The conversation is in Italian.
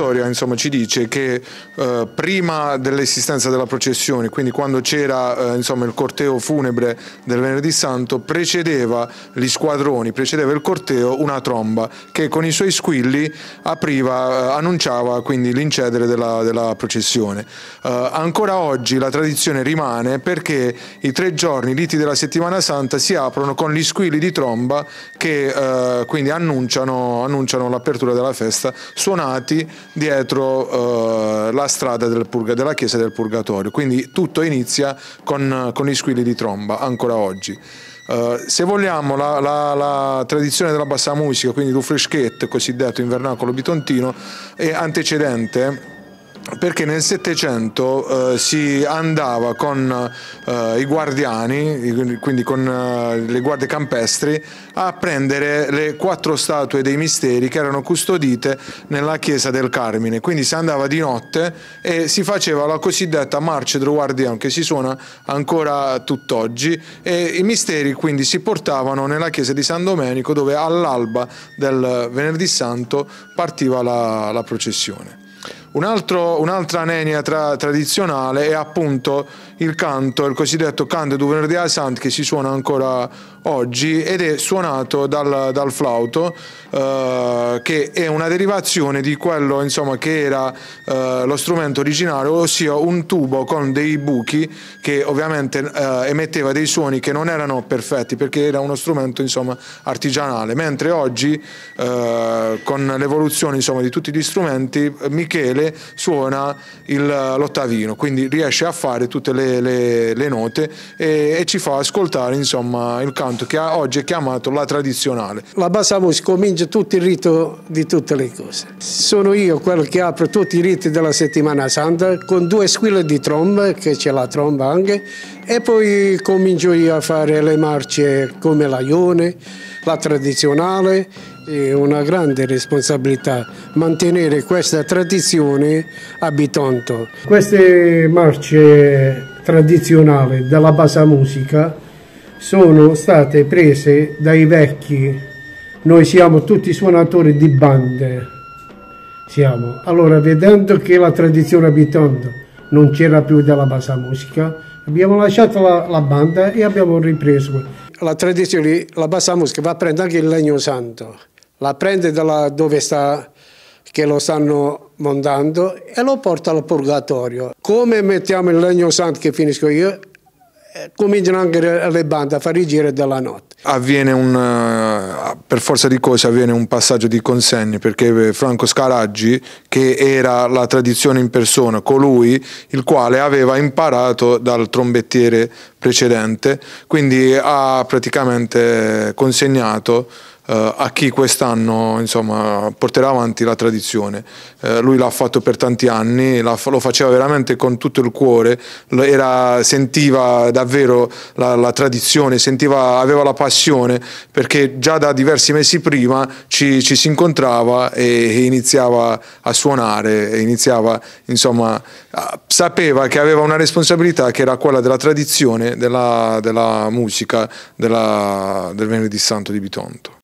storia, insomma, ci dice che prima dell'esistenza della processione, quindi quando c'era insomma, il corteo funebre del Venerdì Santo, precedeva gli squadroni, precedeva il corteo una tromba che con i suoi squilli annunciava quindi l'incedere della processione. Ancora oggi la tradizione rimane perché i 3 giorni, i riti della settimana santa, si aprono con gli squilli di tromba che quindi annunciano l'apertura della festa, suonati dietro la strada della chiesa del Purgatorio. Quindi tutto inizia con gli squilli di tromba ancora oggi. Se vogliamo la tradizione della bassa musica, quindi du freschet, cosiddetto in vernacolo bitontino, è antecedente perché nel Settecento si andava con i guardiani, quindi con le guardie campestri, a prendere le 4 statue dei misteri che erano custodite nella chiesa del Carmine. Quindi si andava di notte e si faceva la cosiddetta Marche del Guardiano, che si suona ancora tutt'oggi, e i misteri quindi si portavano nella chiesa di San Domenico, dove all'alba del Venerdì Santo partiva la processione. Un'altra nenia tradizionale è appunto il canto, il cosiddetto canto du Venerdì Sant, che si suona ancora oggi ed è suonato dal flauto, che è una derivazione di quello, insomma, che era lo strumento originario, ossia un tubo con dei buchi che ovviamente emetteva dei suoni che non erano perfetti perché era uno strumento, insomma, artigianale, mentre oggi con l'evoluzione, insomma, di tutti gli strumenti, Michele suona l'ottavino, quindi riesce a fare tutte le note e ci fa ascoltare, insomma, il canto che oggi è chiamato la tradizionale. La bassa musica comincia tutto il rito di tutte le cose. Sono io quello che apro tutti i riti della settimana santa con 2 squille di tromba, che c'è la tromba anche, e poi comincio io a fare le marce come la Ione, la tradizionale. È una grande responsabilità mantenere questa tradizione a Bitonto. Queste marce tradizionali della bassa musica sono state prese dai vecchi. Noi siamo tutti suonatori di bande. Allora, vedendo che la tradizione a Bitonto non c'era più della bassa musica, abbiamo lasciato la banda e abbiamo ripreso. La tradizione, la bassa musica va a prendere anche il legno santo. La prende da dove sta, che lo stanno montando, e lo porta al Purgatorio. Come mettiamo il legno santo che finisco io, cominciano anche le bande a fare i giri della notte. Per forza di cose avviene un passaggio di consegne, perché Franco Scaraggi, che era la tradizione in persona, colui il quale aveva imparato dal trombettiere precedente, quindi ha praticamente consegnato a chi quest'anno, insomma, porterà avanti la tradizione. Lui l'ha fatto per tanti anni, lo faceva veramente con tutto il cuore, sentiva davvero la tradizione, aveva la passione, perché già da diversi mesi prima ci si incontrava e iniziava a suonare, insomma, sapeva che aveva una responsabilità che era quella della tradizione della musica del Venerdì Santo di Bitonto.